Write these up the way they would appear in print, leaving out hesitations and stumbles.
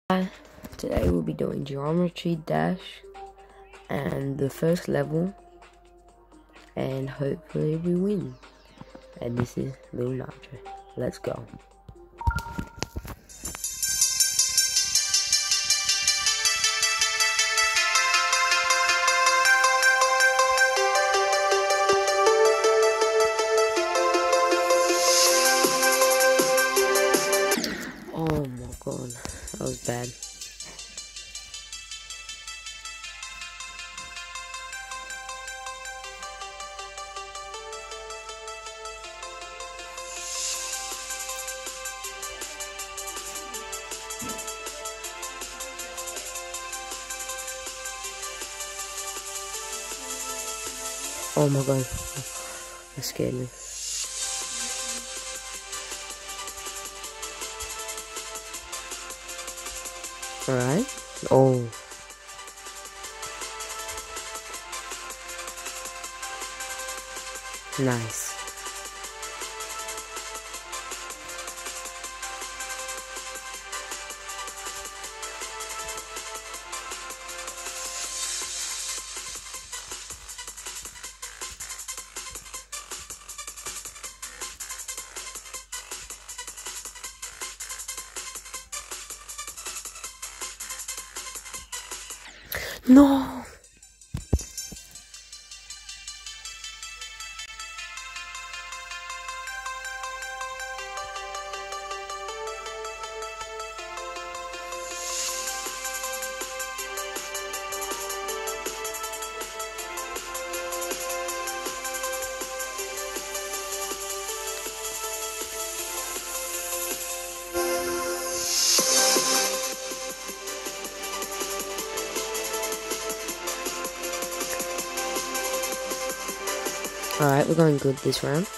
Hi, today we'll be doing Geometry Dash and the first level, and hopefully we win. And this is Leonardo. Let's go. Oh my god, that was bad. Oh my god, that scared me. Alright. Oh. Nice. No! Alright, we're going good this round.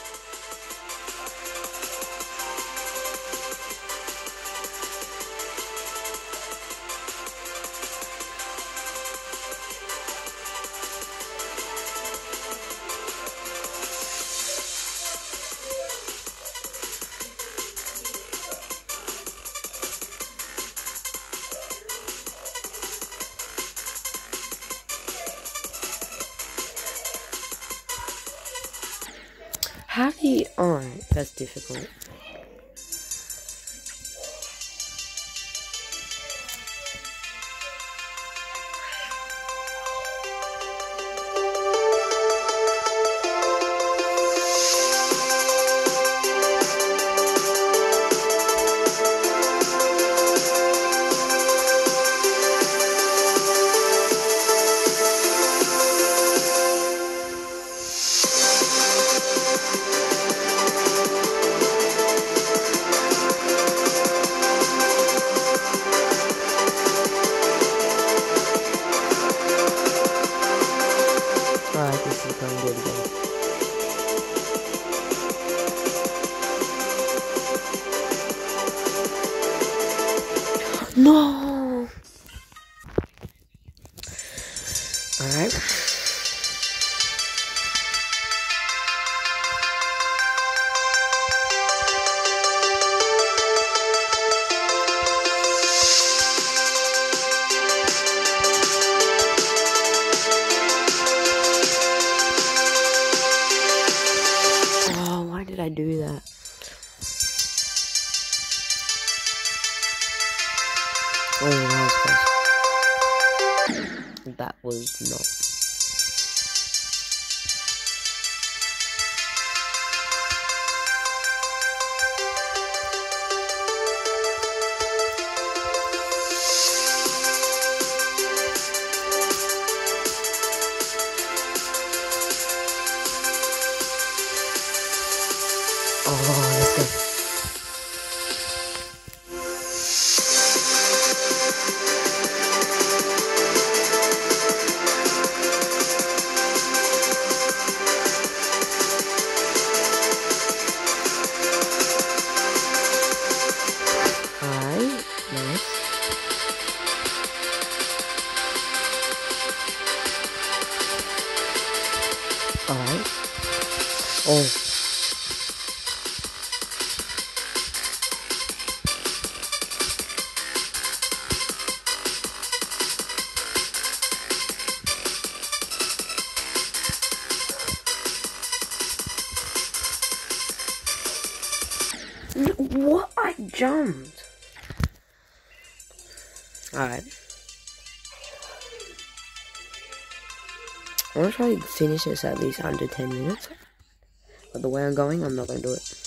How do you... Oh, that's difficult. Alright, this is going good again. No! Alright. Oh, why did I do that? Oh, that was close. That was not. Oh, let's go. Alright, nice. Alright. Oh. jumped. Alright. I want to try to finish this at least under 10 minutes. But the way I'm going, I'm not going to do it.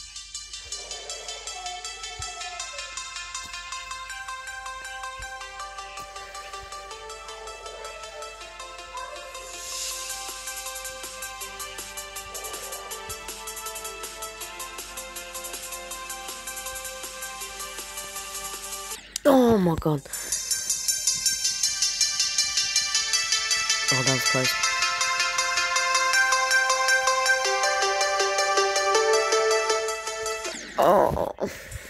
Oh my god. Oh, that was close. Oh.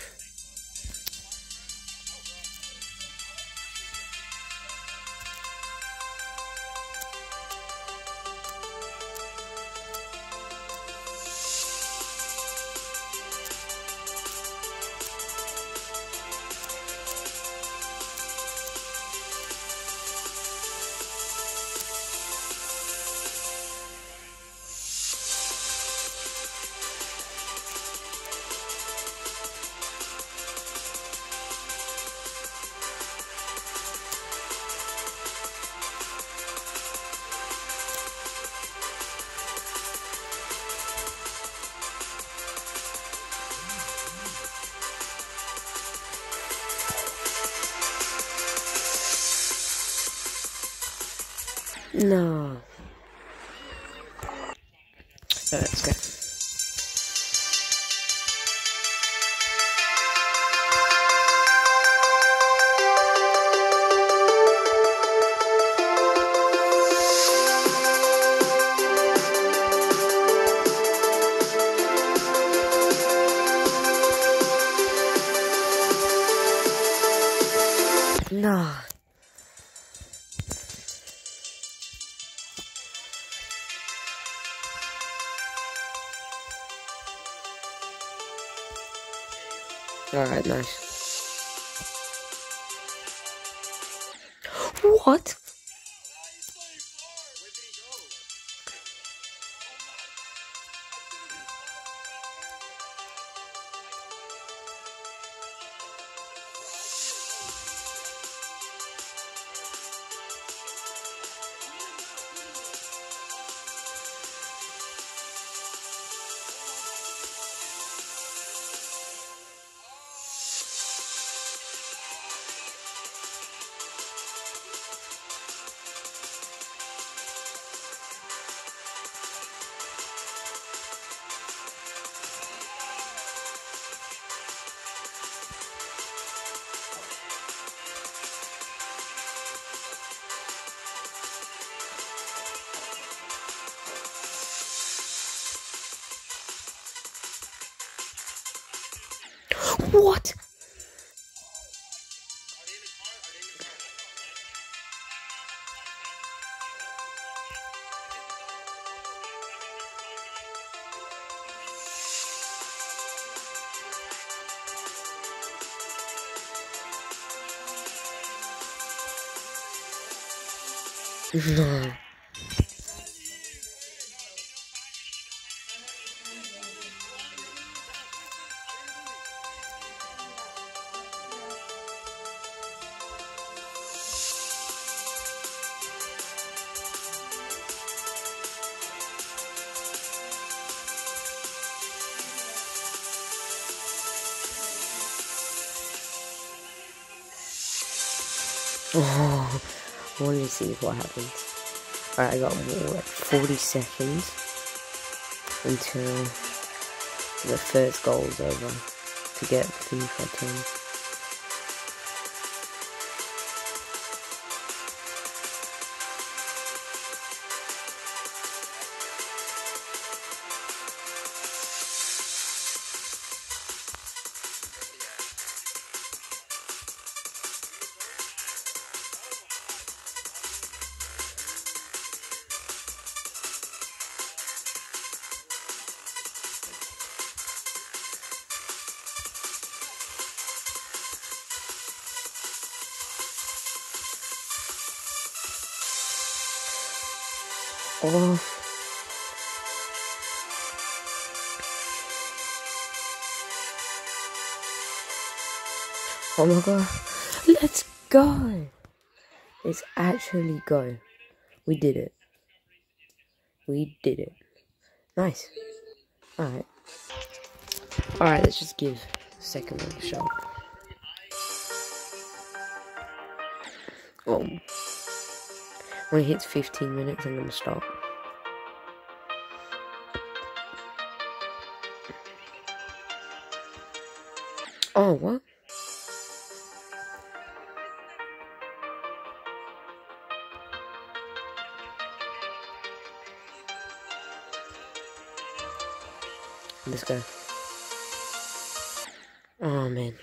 No. Let's go. No. Alright, nice. What? What? No. Oh, I wanted to see what happens. Alright, I got more like 40 seconds until the first goal is over to get finished by 10. Oh. Oh my god. Let's go. Let's actually go. We did it. We did it. Nice. Alright. Alright, let's just give the second one a shot. Oh. When it hits 15 minutes, I'm gonna stop. Oh, what? Let's go. Oh, man.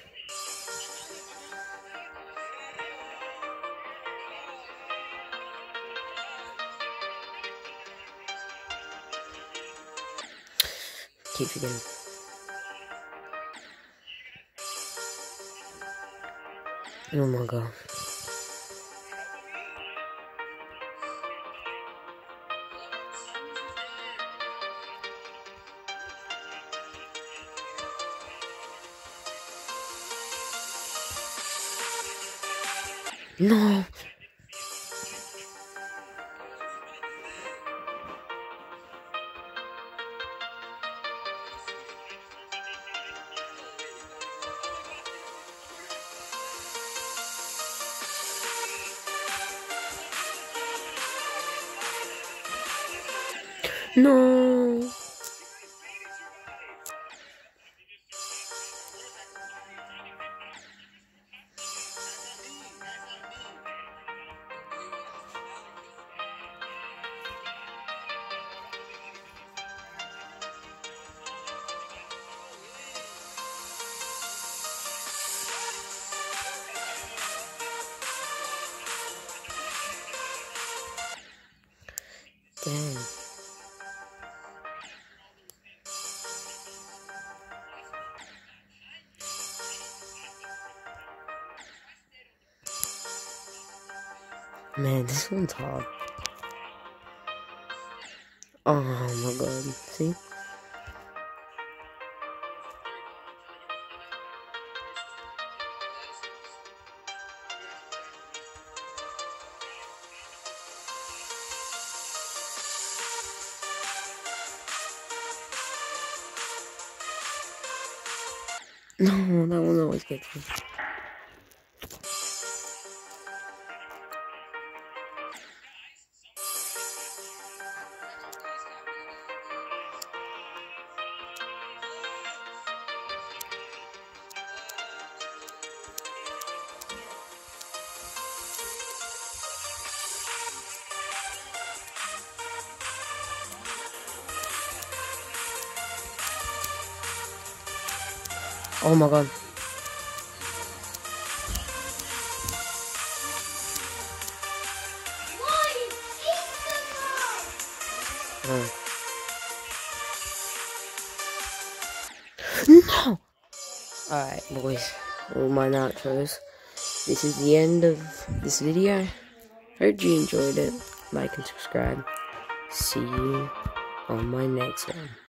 Keep forgetting. Oh my god. No. No. Damn. Man, this one's hard. Oh my god. See? No, that one always gets me. Oh my god. Oh. No! Alright, boys. All my nachos. This is the end of this video. Hope you enjoyed it. Like and subscribe. See you on my next one.